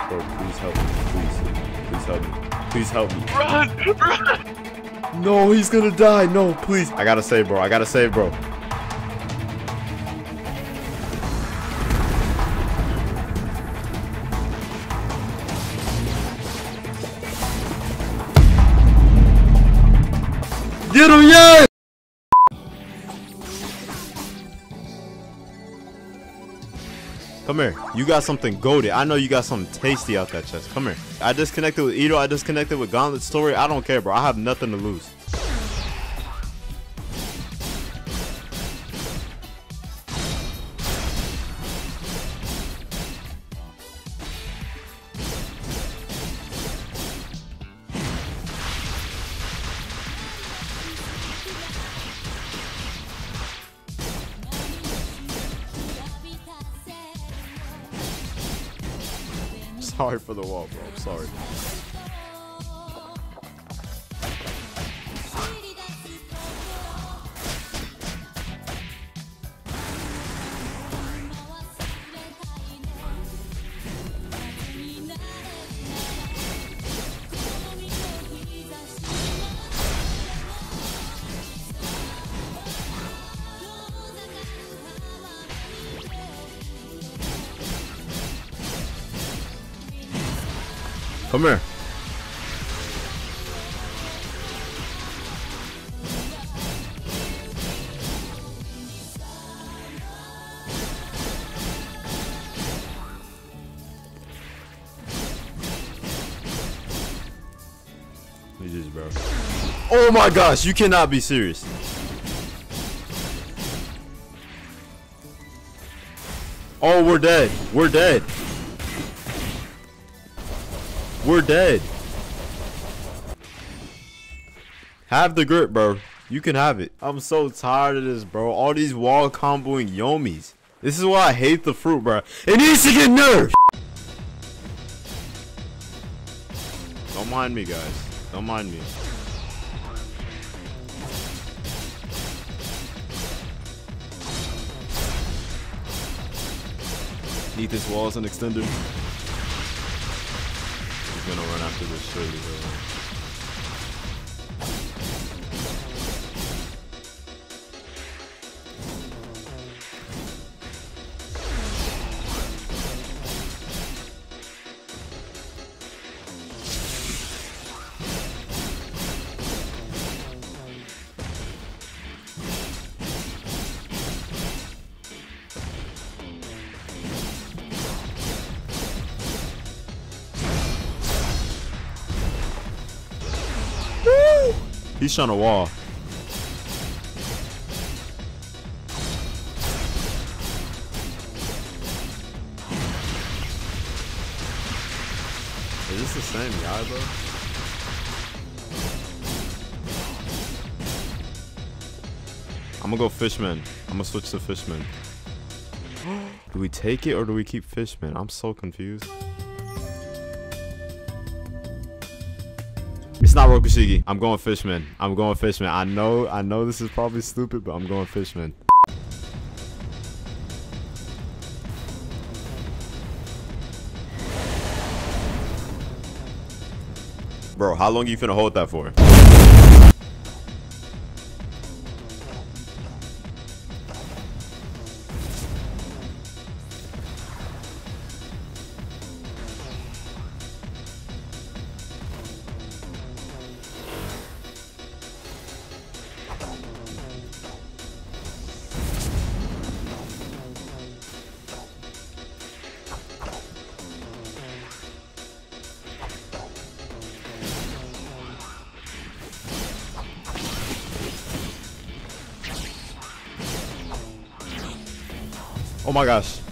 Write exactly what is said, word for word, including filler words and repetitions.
Bro, please help me. Please. Please help me. Please help me. Run! Run! No, he's gonna die. No, please. I gotta save, bro. I gotta save, bro. Get him, yeah! Come here. You got something goated. I know you got something tasty out that chest. Come here. I disconnected with Ito. I disconnected with Gauntlet Story. I don't care, bro. I have nothing to lose. Sorry for the wall, bro. I'm sorry. Come here. Jesus, bro. Oh my gosh, you cannot be serious. Oh, we're dead. We're dead. We're dead. Have the grip, bro. You can have it. I'm so tired of this, bro. All these wall comboing Yomis. This is why I hate the fruit, bro. It needs to get nerfed. Don't mind me, guys. Don't mind me. Need this wall as an extender. He's gonna run after this surely, bro. He's trying to wall. Is this the same guy, bro? I'm gonna go Fishman. I'm gonna switch to Fishman. Do we take it or do we keep Fishman? I'm so confused. It's not Rokushigi. I'm going Fishman. I'm going Fishman. I know, I know this is probably stupid, but I'm going Fishman. Bro, how long you finna hold that for? Oh my gosh.